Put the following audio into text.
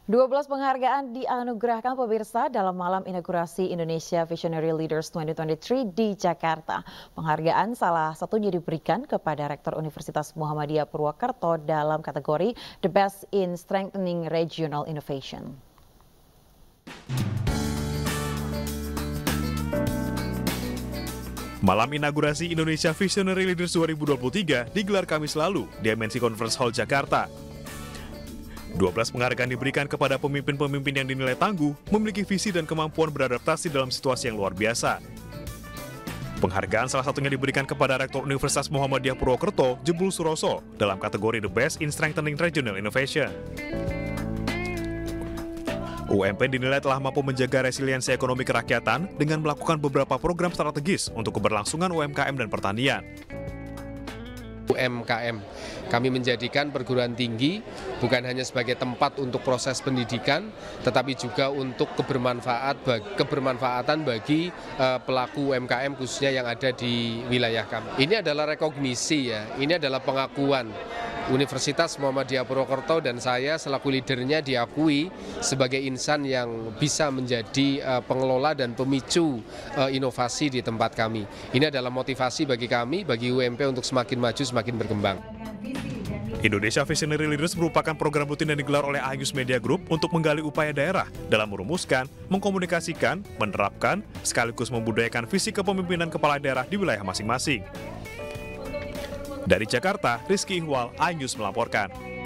12 penghargaan dianugerahkan pemirsa dalam malam inaugurasi Indonesia Visionary Leaders 2023 di Jakarta. Penghargaan salah satunya diberikan kepada Rektor Universitas Muhammadiyah Purwokerto dalam kategori The Best in Strengthening Regional Innovation. Malam inaugurasi Indonesia Visionary Leaders 2023 digelar Kamis lalu di MNC Conference Hall Jakarta. 12 penghargaan diberikan kepada pemimpin-pemimpin yang dinilai tangguh, memiliki visi dan kemampuan beradaptasi dalam situasi yang luar biasa. Penghargaan salah satunya diberikan kepada Rektor Universitas Muhammadiyah Purwokerto, Jebul Suroso, dalam kategori The Best in Strengthening Regional Innovation. UMP dinilai telah mampu menjaga resiliensi ekonomi kerakyatan dengan melakukan beberapa program strategis untuk keberlangsungan UMKM dan pertanian. UMKM, kami menjadikan perguruan tinggi bukan hanya sebagai tempat untuk proses pendidikan, tetapi juga untuk kebermanfaatan bagi pelaku UMKM khususnya yang ada di wilayah kami. Ini adalah rekognisi ya, ini adalah pengakuan. Universitas Muhammadiyah Purwokerto dan saya selaku leadernya diakui sebagai insan yang bisa menjadi pengelola dan pemicu inovasi di tempat kami. Ini adalah motivasi bagi kami, bagi UMP untuk semakin maju, semakin berkembang. Indonesia Visionary Leaders merupakan program rutin yang digelar oleh Ayus Media Group untuk menggali upaya daerah dalam merumuskan, mengkomunikasikan, menerapkan, sekaligus membudayakan visi kepemimpinan kepala daerah di wilayah masing-masing. Dari Jakarta, Rizky Ihwal, iNews melaporkan.